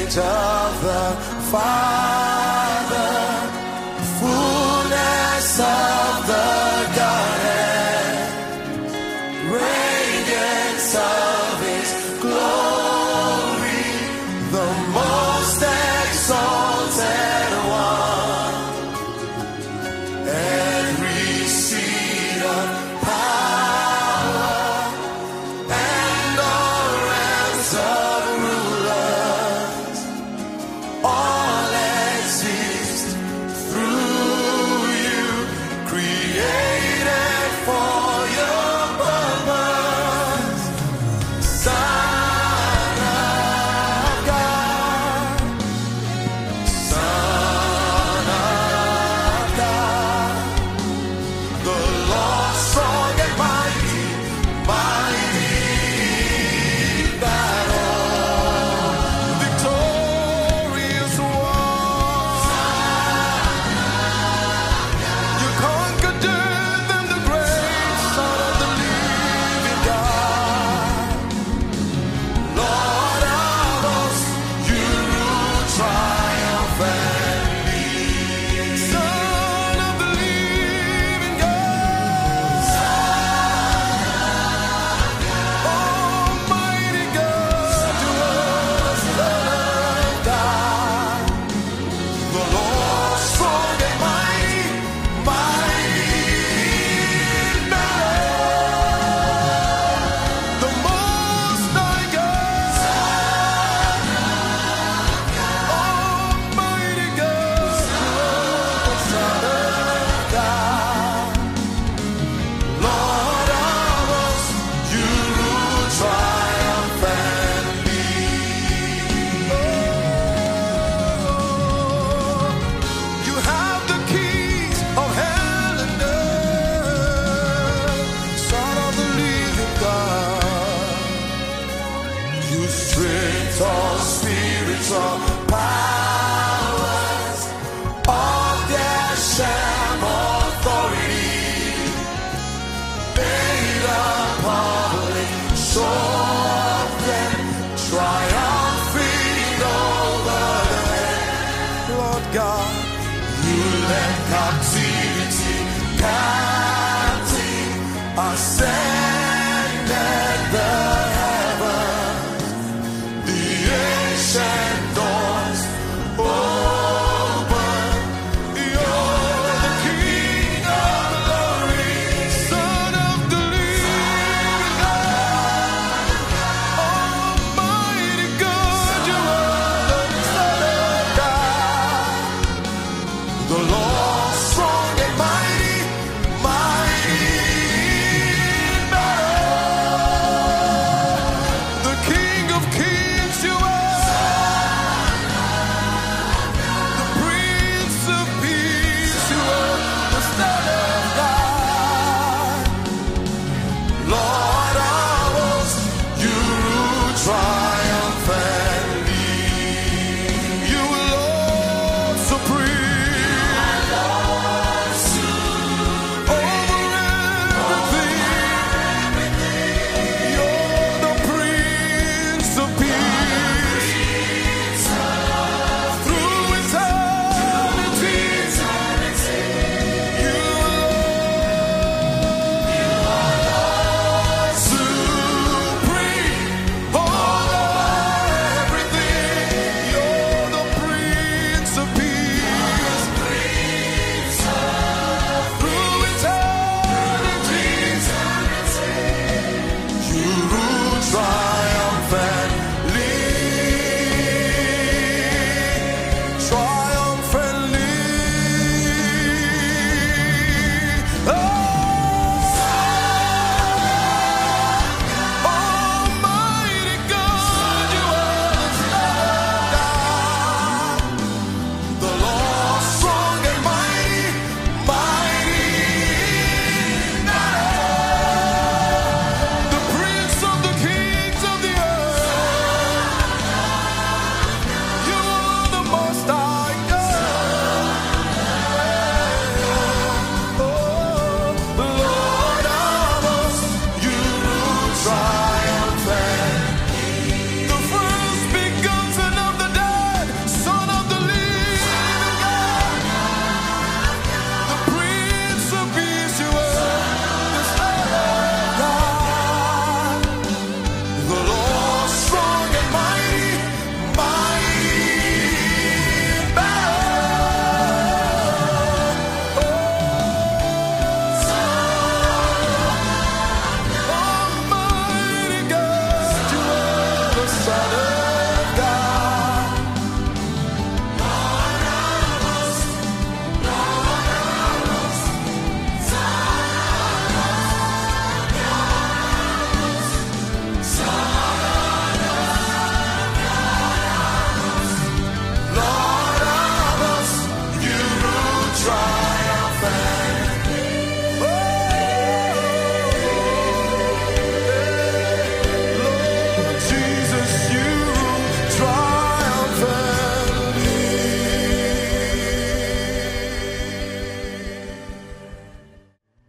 image of the Father, fullness of the Godhead, radiance of His glory, the most exalted One, every seat of power and all ranks of rulers, all exist through you, created for your purpose. Son of God, Son of God, the Lord strong and mighty, mighty in battle, victorious one. You conquered death and the grave, Son of the living God. Lord of hosts, you rule triumphantly. Son of the living God, Almighty God, to us, Son of God. The Lord strong and mighty, mighty in battle, the Most High God, Almighty God, Son of God. Lord of hosts, you rule triumphantly. You have the keys of hell and earth, Son of the living God. You stripped all spirits of